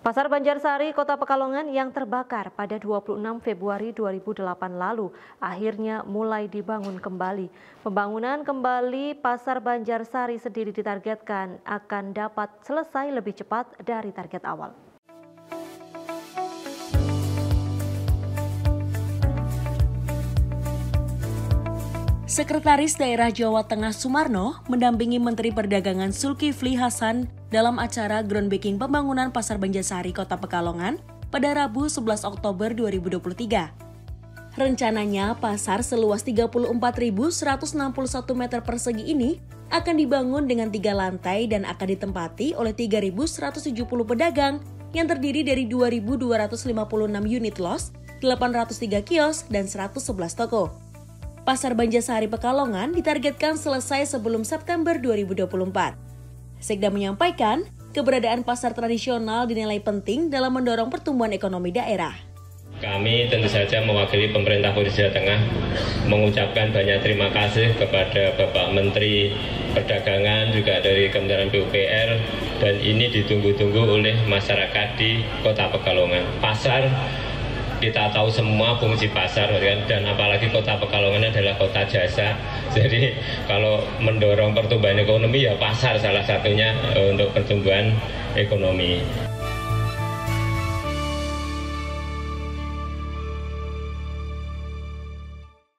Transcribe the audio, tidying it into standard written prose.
Pasar Banjarsari, Kota Pekalongan yang terbakar pada 26 Februari 2008 lalu akhirnya mulai dibangun kembali. Pembangunan kembali Pasar Banjarsari sendiri ditargetkan akan dapat selesai lebih cepat dari target awal. Sekretaris Daerah Jawa Tengah Sumarno mendampingi Menteri Perdagangan Zulkifli Hasan dalam acara groundbreaking pembangunan Pasar Banjarsari Kota Pekalongan pada Rabu 11 Oktober 2023. Rencananya pasar seluas 34.161 meter persegi ini akan dibangun dengan 3 lantai dan akan ditempati oleh 3.170 pedagang yang terdiri dari 2.256 unit los, 803 kios, dan 111 toko. Pasar Banjarsari Pekalongan ditargetkan selesai sebelum September 2024. Sekda menyampaikan, keberadaan pasar tradisional dinilai penting dalam mendorong pertumbuhan ekonomi daerah. Kami tentu saja mewakili pemerintah Provinsi Jawa Tengah mengucapkan banyak terima kasih kepada Bapak Menteri Perdagangan, juga dari Kementerian PUPR, dan ini ditunggu-tunggu oleh masyarakat di Kota Pekalongan. Pasar, kita tahu semua fungsi pasar, dan apalagi Kota Pekalongan adalah kota jasa. Jadi kalau mendorong pertumbuhan ekonomi ya pasar salah satunya untuk pertumbuhan ekonomi.